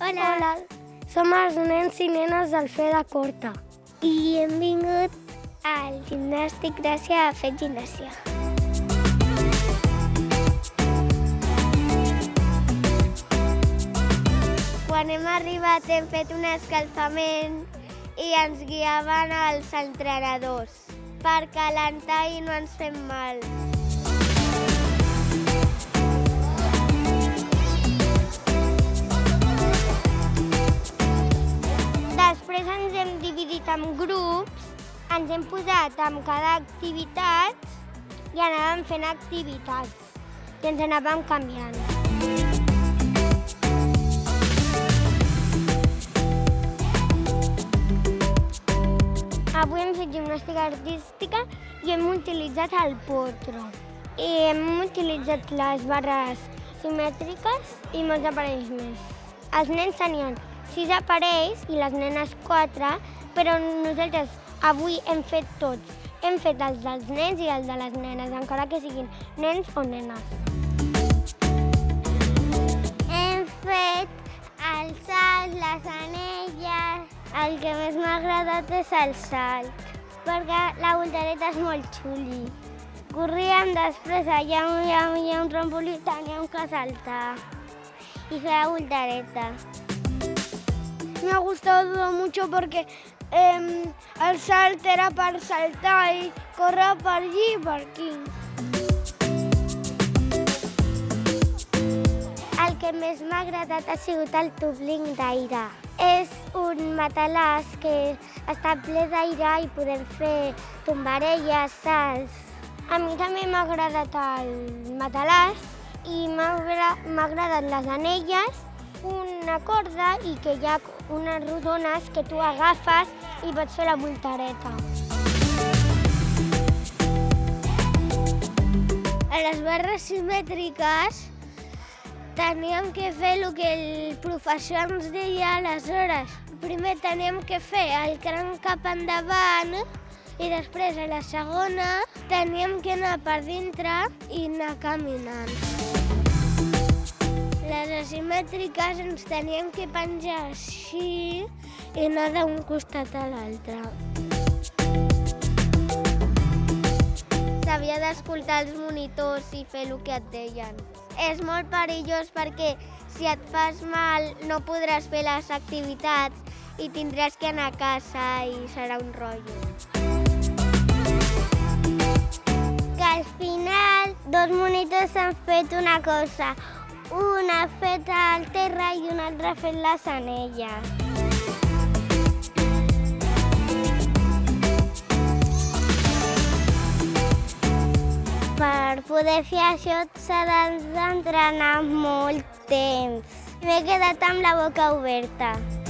Hola. Som els nens i nenes del Fe de Corta. I hem vingut al gimnàstic Gràcia a fer gimnàsia. Quan hem arribat hem fet un escalfament i ens guiaven els entrenadors per calentar i no ens fem mal. Després ens hem dividit en grups, ens hem posat amb cada activitat i anàvem fent activitats i ens anàvem canviant. Avui hem fet gimnàstica artística i hem utilitzat el potro. I hem utilitzat les barres simètriques i molts aparells més. Els nens tenien 6 aparells i les nenes 4, però nosaltres avui hem fet tots. Hem fet els dels nens i els de les nenes, encara que siguin nens o nenes. Hem fet el salt, les anelles. El que més m'ha agradat és el salt, perquè la voltareta és molt xuli. Corríem després, allà hi ha un trampolí, teníem que saltar y fer la voltareta. Me ha gustado mucho porque el salt era per saltar i córrer per allí i per aquí. El que més m'ha agradat ha sigut el tubling d'aire. És un matalàs que està ple d'aire i podem fer tombarelles, salts. A mi també m'ha agradat el matalàs i m'ha agradat les anelles, una corda i que hi ha unes rodones que tu agafes i pots fer la voltareta. A les barres simètriques teníem que fer el que el professor ens deia aleshores. Primer teníem que fer el cranc cap endavant i després a la segona teníem que anar per dintre i anar caminant. Les asimètriques ens teníem que penjar així i anar d'un costat a l'altre. S'havia d'escoltar els monitors i fer el que et deien. És molt perillós perquè si et fas mal no podràs fer les activitats i tindràs que anar a casa i serà un rotllo. Que al final dos monitors han fet una cosa. Un ha fet al terra i un altre ha fet les anelles. Per poder fer això s'ha d'entrenar molt temps. M'he quedat amb la boca oberta.